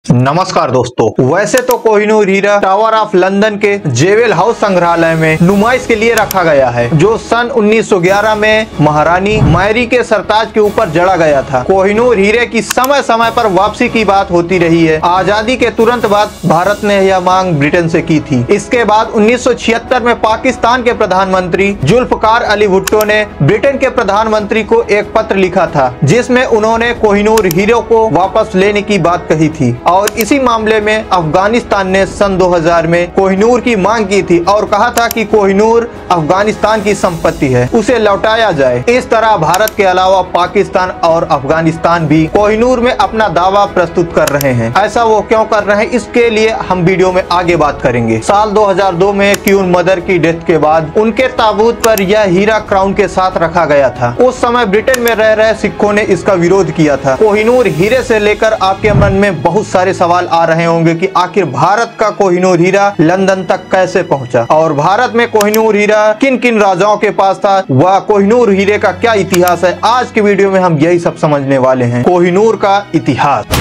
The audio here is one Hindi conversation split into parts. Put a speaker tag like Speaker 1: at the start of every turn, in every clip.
Speaker 1: नमस्कार दोस्तों, वैसे तो कोहिनूर हीरा टावर ऑफ लंदन के जेवेल हाउस संग्रहालय में नुमाइश के लिए रखा गया है, जो सन 1911 में महारानी मैरी के सरताज के ऊपर जड़ा गया था। कोहिनूर हीरे की समय समय पर वापसी की बात होती रही है। आजादी के तुरंत बाद भारत ने यह मांग ब्रिटेन से की थी। इसके बाद 1976 में पाकिस्तान के प्रधानमंत्री जुल्फकार अली भुट्टो ने ब्रिटेन के प्रधानमंत्री को एक पत्र लिखा था, जिसमें उन्होंने कोहिनूर हीरे को वापस लेने की बात कही थी। और इसी मामले में अफगानिस्तान ने सन 2000 में कोहिनूर की मांग की थी और कहा था कि कोहिनूर अफगानिस्तान की संपत्ति है, उसे लौटाया जाए। इस तरह भारत के अलावा पाकिस्तान और अफगानिस्तान भी कोहिनूर में अपना दावा प्रस्तुत कर रहे हैं। ऐसा वो क्यों कर रहे हैं, इसके लिए हम वीडियो में आगे बात करेंगे। साल 2002 में क्वीन मदर की डेथ के बाद उनके ताबूत पर यह हीरा क्राउन के साथ रखा गया था। उस समय ब्रिटेन में रह रहे सिखों ने इसका विरोध किया था। कोहिनूर हीरे से लेकर आपके मन में बहुत सारे सवाल आ रहे होंगे कि आखिर भारत का कोहिनूर हीरा लंदन तक कैसे पहुंचा और भारत में कोहिनूर हीरा किन किन राजाओं के पास था, वह कोहिनूर हीरे का क्या इतिहास है। आज के वीडियो में हम यही सब समझने वाले हैं, कोहिनूर का इतिहास।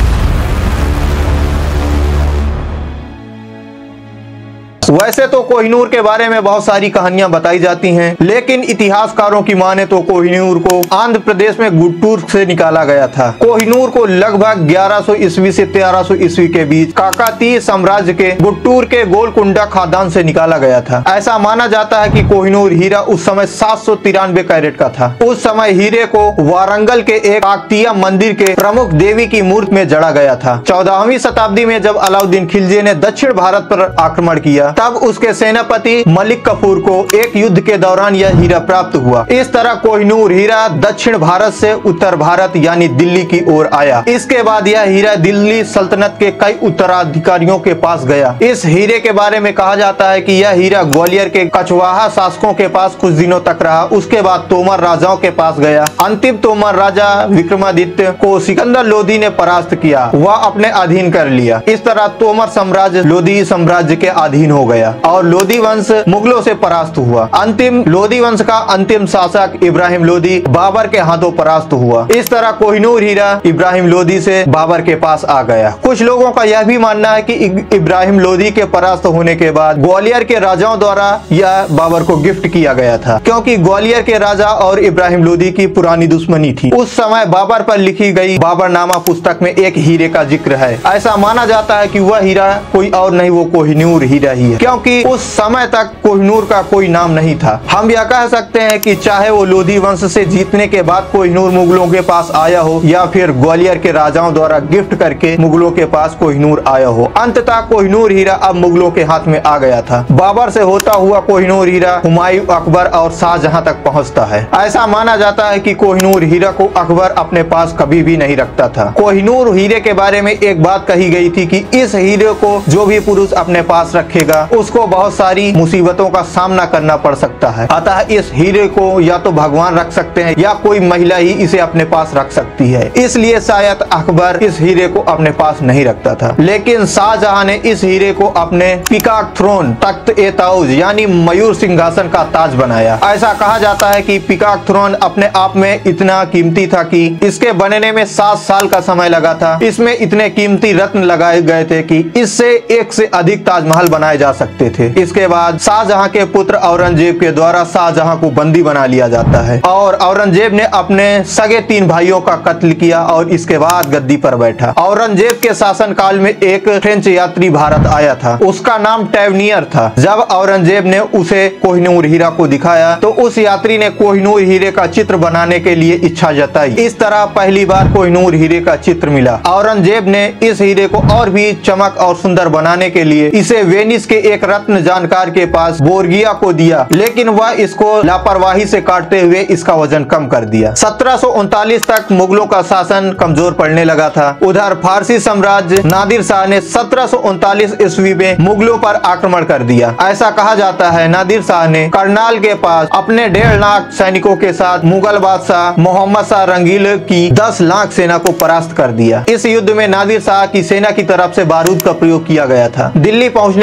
Speaker 1: वैसे तो कोहिनूर के बारे में बहुत सारी कहानियां बताई जाती हैं, लेकिन इतिहासकारों की माने तो कोहिनूर को आंध्र प्रदेश में गुट्टूर से निकाला गया था। कोहिनूर को लगभग 1100 ईस्वी से 1300 ईस्वी के बीच काकतीय साम्राज्य के गुट्टूर के गोलकुंडा खादान से निकाला गया था। ऐसा माना जाता है कि कोहिनूर हीरा उस समय 793 कैरेट का था। उस समय हीरे को वारंगल के एक काकतीय मंदिर के प्रमुख देवी की मूर्ति में जड़ा गया था। 14वीं शताब्दी में जब अलाउद्दीन खिलजी ने दक्षिण भारत पर आक्रमण किया, तब उसके सेनापति मलिक कफूर को एक युद्ध के दौरान यह हीरा प्राप्त हुआ। इस तरह कोहिनूर हीरा दक्षिण भारत से उत्तर भारत यानी दिल्ली की ओर आया। इसके बाद यह हीरा दिल्ली सल्तनत के कई उत्तराधिकारियों के पास गया। इस हीरे के बारे में कहा जाता है कि यह हीरा ग्वालियर के कछवाहा शासकों के पास कुछ दिनों तक रहा। उसके बाद तोमर राजाओं के पास गया। अंतिम तोमर राजा विक्रमादित्य को सिकंदर लोधी ने परास्त किया, वह अपने अधीन कर लिया। इस तरह तोमर साम्राज्य लोधी साम्राज्य के अधीन हो गया और लोधी वंश मुगलों से परास्त हुआ। अंतिम लोधी वंश का अंतिम शासक इब्राहिम लोधी बाबर के हाथों परास्त हुआ। इस तरह कोहिनूर हीरा इब्राहिम लोधी से बाबर के पास आ गया। कुछ लोगों का यह भी मानना है कि इब्राहिम लोधी के परास्त होने के बाद ग्वालियर के राजाओं द्वारा यह बाबर को गिफ्ट किया गया था, क्योंकि ग्वालियर के राजा और इब्राहिम लोधी की पुरानी दुश्मनी थी। उस समय बाबर पर लिखी गई बाबरनामा पुस्तक में एक हीरे का जिक्र है। ऐसा माना जाता है कि वह हीरा कोई और नहीं, वो कोहिनूर हीरा ही है, क्योंकि उस समय तक कोहिनूर का कोई नाम नहीं था। हम यह कह सकते हैं कि चाहे वो लोधी वंश से जीतने के बाद कोहिनूर मुगलों के पास आया हो या फिर ग्वालियर के राजाओं द्वारा गिफ्ट करके मुगलों के पास कोहिनूर आया हो, अंततः कोहिनूर हीरा अब मुगलों के हाथ में आ गया था। बाबर से होता हुआ कोहिनूर हीरा हुमायूं, अकबर और शाहजहां तक पहुंचता है। ऐसा माना जाता है कि कोहिनूर हीरा को अकबर अपने पास कभी भी नहीं रखता था। कोहिनूर हीरे के बारे में एक बात कही गई थी कि इस हीरे को जो भी पुरुष अपने पास रखेगा उसको बहुत सारी मुसीबतों का सामना करना पड़ सकता है। अतः इस हीरे को या तो भगवान रख सकते हैं या कोई महिला ही इसे अपने पास रख सकती है। इसलिए शायद अकबर इस हीरे को अपने पास नहीं रखता था, लेकिन शाहजहां ने इस हीरे को अपने पीकॉक थ्रोन तख्त ए ताउज यानी मयूर सिंहासन का ताज बनाया। ऐसा कहा जाता है कि पीकॉक थ्रोन अपने आप में इतना कीमती था कि इसके बनने में 7 साल का समय लगा था। इसमें इतने कीमती रत्न लगाए गए थे कि इससे एक से अधिक ताजमहल बनाए जा सकते थे। इसके बाद शाहजहां के पुत्र औरंगजेब के द्वारा शाहजहां को बंदी बना लिया जाता है और औरंगजेब ने अपने सगे 3 भाइयों का कत्ल किया और इसके बाद गद्दी पर बैठा। औरंगजेब के शासन काल में एक फ्रेंच यात्री भारत आया था, उसका नाम टैवनियर था। जब औरंगजेब ने उसे कोहिनूर हीरा को दिखाया तो उस यात्री ने कोहिनूर हीरे का चित्र बनाने के लिए इच्छा जताई। इस तरह पहली बार कोहिनूर हीरे का चित्र मिला। औरंगजेब ने इस हीरे को और भी चमक और सुंदर बनाने के लिए इसे वेनिस के एक रत्न जानकार के पास बोर्गिया को दिया, लेकिन वह इसको लापरवाही से काटते हुए इसका वजन कम कर दिया। 1739 तक मुगलों का शासन कमजोर पड़ने लगा था। उधर फारसी साम्राज्य नादिर शाह ने 1739 ईस्वी में मुगलों पर आक्रमण कर दिया। ऐसा कहा जाता है नादिर शाह ने करनाल के पास अपने 1.5 लाख सैनिकों के साथ मुगल बादशाह मोहम्मद शाह रंगील की 10 लाख सेना को परास्त कर दिया। इस युद्ध में नादिर शाह की सेना की तरफ से बारूद का प्रयोग किया गया था। दिल्ली पहुंचने पर नादिर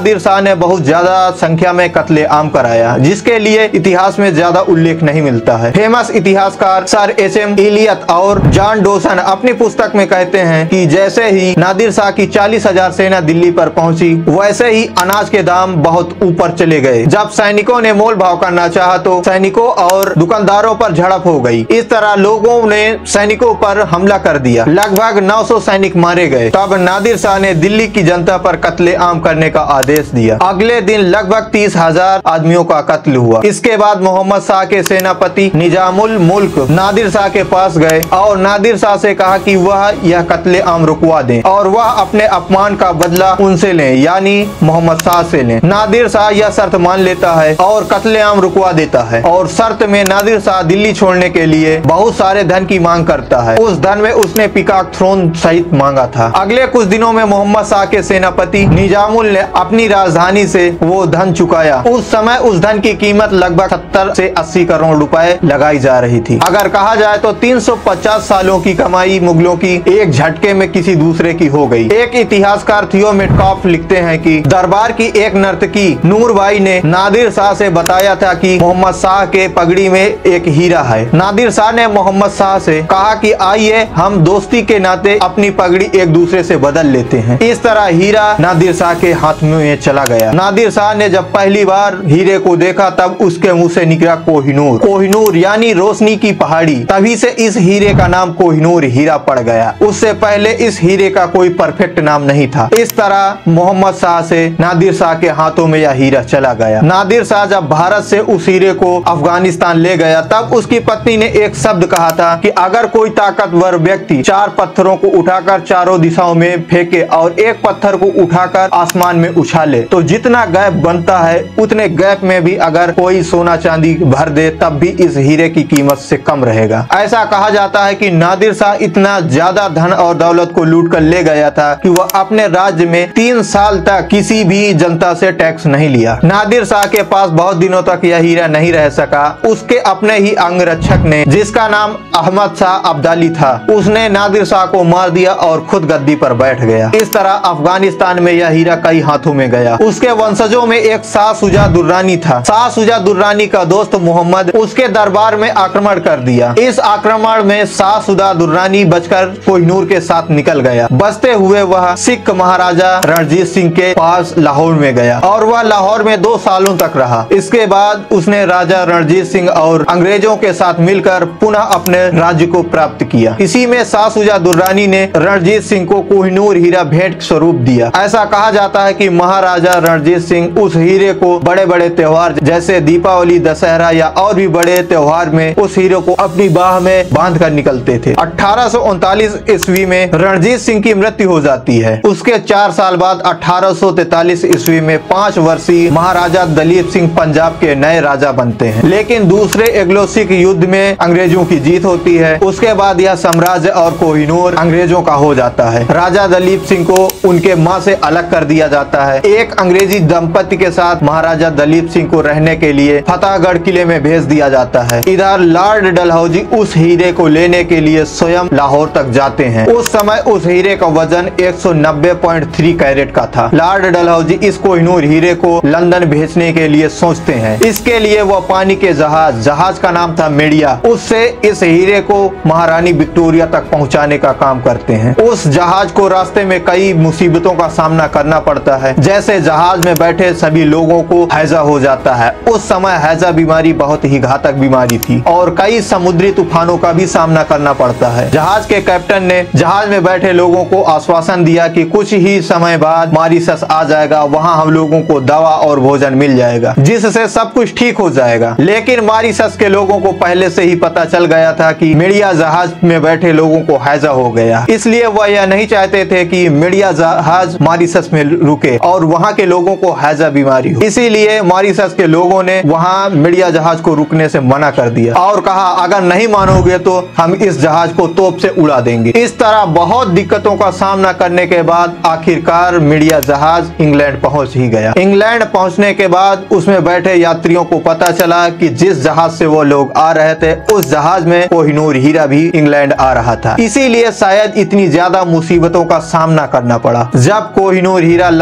Speaker 1: नादिर शाह ने बहुत ज्यादा संख्या में कत्ले आम कराया, जिसके लिए इतिहास में ज्यादा उल्लेख नहीं मिलता है। फेमस इतिहासकार सर एच.एम. इलियट और जॉन डोसन अपनी पुस्तक में कहते हैं कि जैसे ही नादिर शाह की 40,000 सेना दिल्ली पर पहुंची, वैसे ही अनाज के दाम बहुत ऊपर चले गए। जब सैनिकों ने मोल भाव करना चाहा तो सैनिकों और दुकानदारों पर झड़प हो गई। इस तरह लोगों ने सैनिकों पर हमला कर दिया। लगभग 900 सैनिक मारे गए। तब नादिर शाह ने दिल्ली की जनता पर कत्ले आम करने का आदेश दिया। अगले दिन लगभग 30,000 आदमियों का कत्ल हुआ। इसके बाद मोहम्मद शाह के सेनापति निजामुल मुल्क नादिर शाह के पास गए और नादिर शाह से कहा कि वह यह कत्ले आम रुकवा दें और वह अपने अपमान का बदला उनसे लें, यानी मोहम्मद शाह से लें। नादिर शाह यह शर्त मान लेता है और कत्ले आम रुकवा देता है और शर्त में नादिर शाह दिल्ली छोड़ने के लिए बहुत सारे धन की मांग करता है। उस धन में उसने पीकॉक थ्रोन सहित मांगा था। अगले कुछ दिनों में मोहम्मद शाह के सेनापति निजामुल ने अपनी राजधानी से वो धन चुकाया। उस समय उस धन की कीमत लगभग 70 से 80 करोड़ रुपए लगाई जा रही थी। अगर कहा जाए तो 350 सालों की कमाई मुगलों की एक झटके में किसी दूसरे की हो गई। एक इतिहासकार थियो मेटकॉफ लिखते हैं कि दरबार की एक नर्तकी नूरबाई ने नादिर शाह से बताया था कि मोहम्मद शाह के पगड़ी में एक हीरा है। नादिर शाह ने मोहम्मद शाह से कहा कि आइए हम दोस्ती के नाते अपनी पगड़ी एक दूसरे से बदल लेते हैं। इस तरह हीरा नादिर शाह के हाथ में चला गया। नादिर शाह ने जब पहली बार हीरे को देखा तब उसके मुंह से निकला कोहिनूर। कोहिनूर यानी रोशनी की पहाड़ी। तभी से इस हीरे का नाम कोहिनूर हीरा पड़ गया। उससे पहले इस हीरे का कोई परफेक्ट नाम नहीं था। इस तरह मोहम्मद शाह से नादिर शाह के हाथों में यह हीरा चला गया। नादिर शाह जब भारत से उस हीरे को अफगानिस्तान ले गया तब उसकी पत्नी ने एक शब्द कहा था कि अगर कोई ताकतवर व्यक्ति 4 पत्थरों को उठाकर चारों दिशाओं में फेंके और एक पत्थर को उठाकर आसमान में उछाले तो जितना गैप बनता है उतने गैप में भी अगर कोई सोना चांदी भर दे तब भी इस हीरे की कीमत से कम रहेगा। ऐसा कहा जाता है कि नादिर शाह इतना ज्यादा धन और दौलत को लूट कर ले गया था कि वह अपने राज्य में 3 साल तक किसी भी जनता से टैक्स नहीं लिया। नादिर शाह के पास बहुत दिनों तक यह हीरा नहीं रह सका। उसके अपने ही अंगरक्षक ने, जिसका नाम अहमद शाह अब्दाली था, उसने नादिर शाह को मार दिया और खुद गद्दी पर बैठ गया। इस तरह अफगानिस्तान में यह हीरा कई हाथों में गया। उसके वंशजों में एक शाह शुजा दुर्रानी था। शाह शुजा दुर्रानी का दोस्त मोहम्मद उसके दरबार में आक्रमण कर दिया। इस आक्रमण में शाह शुजा दुर्रानी बचकर कोहिनूर के साथ निकल गया। बचते हुए वह सिख महाराजा रणजीत सिंह के पास लाहौर में गया और वह लाहौर में 2 सालों तक रहा। इसके बाद उसने राजा रणजीत सिंह और अंग्रेजों के साथ मिलकर पुनः अपने राज्य को प्राप्त किया। इसी में शाह शुजा दुर्रानी ने रणजीत सिंह को कोहिनूर हीरा भेंट स्वरूप दिया। ऐसा कहा जाता है कि महाराजा रणजीत सिंह उस हीरे को बड़े बड़े त्योहार जैसे दीपावली, दशहरा या और भी बड़े त्योहार में उस हीरे को अपनी बाह में बांध कर निकलते थे। 1839 ईस्वी में रणजीत सिंह की मृत्यु हो जाती है। उसके 4 साल बाद 1843 ईस्वी में 5 वर्षीय महाराजा दलीप सिंह पंजाब के नए राजा बनते हैं। लेकिन दूसरे एंग्लो सिख युद्ध में अंग्रेजों की जीत होती है। उसके बाद यह साम्राज्य और कोहिनूर अंग्रेजों का हो जाता है। राजा दलीप सिंह को उनके मां से अलग कर दिया जाता है। एक अंग्रेजी दंपति के साथ महाराजा दलीप सिंह को रहने के लिए फतेहगढ़ किले में भेज दिया जाता है। इधर लॉर्ड डलहौजी उस हीरे को लेने के लिए स्वयं लाहौर तक जाते हैं। उस समय उस हीरे का वजन 190.3 कैरेट का था। लॉर्ड डलहौजी इस कोहिनूर हीरे को लंदन भेजने के लिए सोचते हैं। इसके लिए वह पानी के जहाज का नाम था मीडिया, उससे इस हीरे को महारानी विक्टोरिया तक पहुंचाने का काम करते हैं। उस जहाज को रास्ते में कई मुसीबतों का सामना करना पड़ता है। जैसे जहाज में बैठे सभी लोगों को हैजा हो जाता है। उस समय हैजा बीमारी बहुत ही घातक बीमारी थी और कई समुद्री तूफानों का भी सामना करना पड़ता है। जहाज के कैप्टन ने जहाज में बैठे लोगों को आश्वासन दिया कि कुछ ही समय बाद मॉरिशस आ जाएगा, वहाँ हम लोगों को दवा और भोजन मिल जाएगा, जिससे सब कुछ ठीक हो जाएगा। लेकिन मॉरिशस के लोगों को पहले से ही पता चल गया था कि मीडिया जहाज में बैठे लोगों को हैजा हो गया। इसलिए वह यह नहीं चाहते थे कि मीडिया जहाज मॉरिशस में रुके और वहाँ के लोगों को हैजा बीमारी हो। इसीलिए मॉरिशस के लोगों ने वहाँ मीडिया जहाज को रुकने से मना कर दिया और कहा अगर नहीं मानोगे तो हम इस जहाज को तोप से उड़ा देंगे। इस तरह बहुत दिक्कतों का सामना करने के बाद आखिरकार मीडिया जहाज इंग्लैंड पहुंच ही गया। इंग्लैंड पहुंचने के बाद उसमें बैठे यात्रियों को पता चला कि जिस जहाज से वो लोग आ रहे थे उस जहाज में कोहिनूर हीरा भी इंग्लैंड आ रहा था। इसीलिए शायद इतनी ज्यादा मुसीबतों का सामना करना पड़ा। जब कोहिनूर हीरा लंदन पहुंचा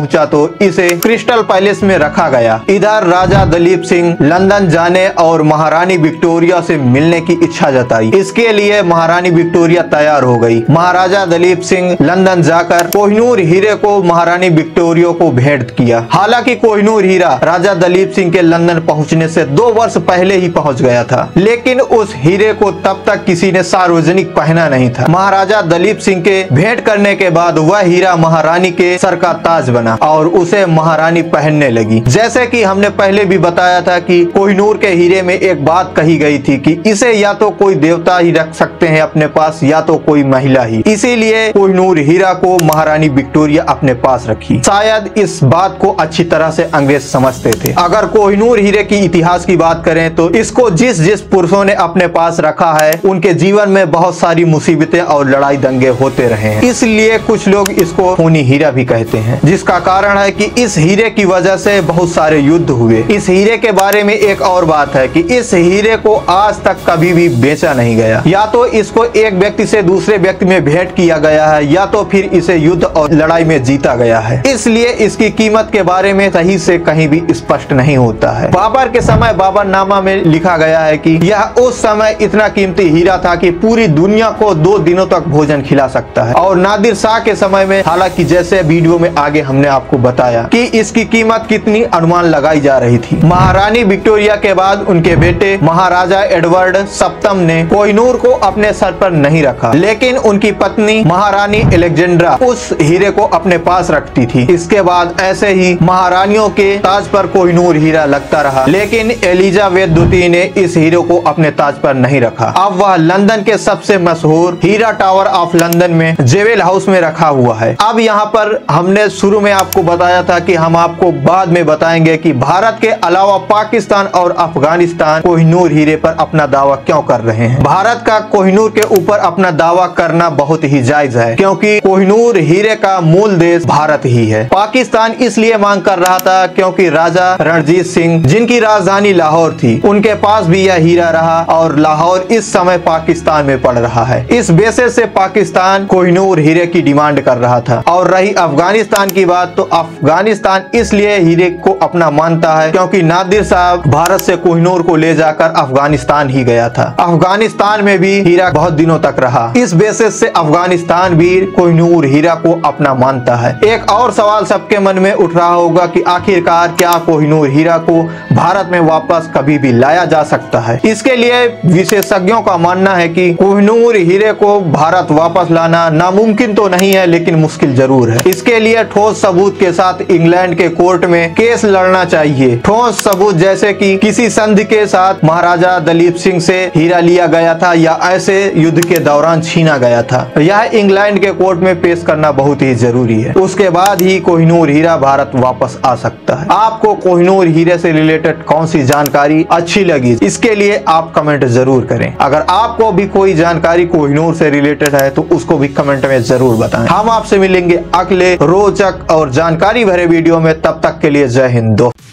Speaker 1: पहुंचा तो इसे क्रिस्टल पैलेस में रखा गया। इधर राजा दलीप सिंह लंदन जाने और महारानी विक्टोरिया से मिलने की इच्छा जताई। इसके लिए महारानी विक्टोरिया तैयार हो गई। महाराजा दलीप सिंह लंदन जाकर कोहिनूर हीरे को महारानी विक्टोरिया को भेंट किया। हालांकि कोहिनूर हीरा राजा दलीप सिंह के लंदन पहुंचने से 2 वर्ष पहले ही पहुंच गया था, लेकिन उस हीरे को तब तक किसी ने सार्वजनिक पहना नहीं था। महाराजा दलीप सिंह के भेंट करने के बाद वह हीरा महारानी के सर का ताज बना और उसे महारानी पहनने लगी। जैसे कि हमने पहले भी बताया था कि कोहिनूर के हीरे में एक बात कही गई थी कि इसे या तो कोई देवता ही रख सकते हैं अपने पास या तो कोई महिला ही, इसीलिए कोहिनूर हीरा को महारानी विक्टोरिया अपने पास रखी। शायद इस बात को अच्छी तरह से अंग्रेज समझते थे। अगर कोहिनूर हीरे की इतिहास की बात करें तो इसको जिस जिस पुरुषों ने अपने पास रखा है उनके जीवन में बहुत सारी मुसीबतें और लड़ाई दंगे होते रहे हैं, इसलिए कुछ लोग इसको खूनी हीरा भी कहते हैं, जिसका कारण है कि इस हीरे की वजह से बहुत सारे युद्ध हुए। इस हीरे के बारे में एक और बात है कि इस हीरे को आज तक कभी भी बेचा नहीं गया। या तो इसको एक व्यक्ति से दूसरे व्यक्ति में भेंट किया गया है या तो फिर इसे युद्ध और लड़ाई में जीता गया है, इसलिए इसकी कीमत के बारे में सही से कहीं भी स्पष्ट नहीं होता है। बाबर के समय बाबरनामा में लिखा गया है कि यह उस समय इतना कीमती हीरा था कि पूरी दुनिया को 2 दिनों तक भोजन खिला सकता है। और नादिर शाह के समय में, हालांकि जैसे वीडियो में आगे हमने आपको बताया कि इसकी कीमत कितनी अनुमान लगाई जा रही थी। महारानी विक्टोरिया के बाद उनके बेटे महाराजा एडवर्ड सप्तम ने कोहिनूर को अपने सर पर नहीं रखा, लेकिन उनकी पत्नी महारानी अलेक्जेंड्रा उस हीरे को अपने पास रखती थी। इसके बाद ऐसे ही महारानियों के ताज पर कोहिनूर हीरा लगता रहा, लेकिन एलिजाबेथ द्वितीय ने इस हीरे को अपने ताज पर नहीं रखा। अब वह लंदन के सबसे मशहूर हीरा टावर ऑफ लंदन में जेवेल हाउस में रखा हुआ है। अब यहाँ पर हमने शुरू में आपको बताया था कि हम आपको बाद में बताएंगे कि भारत के अलावा पाकिस्तान और अफगानिस्तान कोहिनूर हीरे पर अपना दावा क्यों कर रहे हैं। भारत का कोहिनूर के ऊपर अपना दावा करना बहुत ही जायज है, क्योंकि कोहिनूर हीरे का मूल देश भारत ही है। पाकिस्तान इसलिए मांग कर रहा था क्योंकि राजा रणजीत सिंह, जिनकी राजधानी लाहौर थी, उनके पास भी यह हीरा रहा और लाहौर इस समय पाकिस्तान में पड़ रहा है। इस बेसिस से पाकिस्तान कोहिनूर हीरे की डिमांड कर रहा था। और रही अफगानिस्तान की बात, तो अफगानिस्तान इसलिए हीरे को अपना मानता है क्योंकि नादिर साहब भारत से कोहिनूर को ले जाकर अफगानिस्तान ही गया था। अफगानिस्तान में भी हीरा बहुत दिनों तक रहा, इस बेसिस से अफगानिस्तान भी कोहिनूर हीरा को अपना मानता है। एक और सवाल सबके मन में उठ रहा होगा कि आखिरकार क्या कोहिनूर हीरा को भारत में वापस कभी भी लाया जा सकता है। इसके लिए विशेषज्ञों का मानना है कि कोहिनूर हीरे को भारत वापस लाना नामुमकिन तो नहीं है, लेकिन मुश्किल जरूर है। इसके लिए ठोस सबूत के साथ इंग्लैंड के कोर्ट में केस लड़ना चाहिए। ठोस सबूत जैसे कि किसी संधि के साथ महाराजा दलीप सिंह से हीरा लिया गया था या ऐसे युद्ध के दौरान छीना गया था, यह इंग्लैंड के कोर्ट में पेश करना बहुत ही जरूरी है। उसके बाद ही कोहिनूर हीरा भारत वापस आ सकता है। आपको कोहिनूर हीरे से रिलेटेड कौन सी जानकारी अच्छी लगी, इसके लिए आप कमेंट जरूर करें। अगर आपको भी कोई जानकारी कोहिनूर से रिलेटेड है तो उसको भी कमेंट में जरूर बताएं। हम आपसे मिलेंगे अगले रोचक और जानकारी भरे वीडियो में, तब तक के लिए जय हिंद।